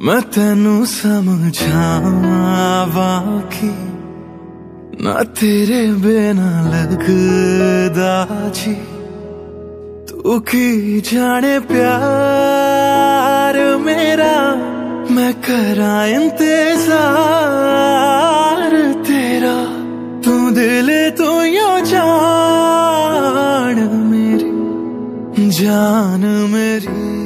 मैं तेनू समझावा कि ना तेरे बिना लगदा जी। तू की जाने प्यार मेरा, मैं करा इंतजार तेरा। तू दिल तू यो जान मेरी, जान मेरी।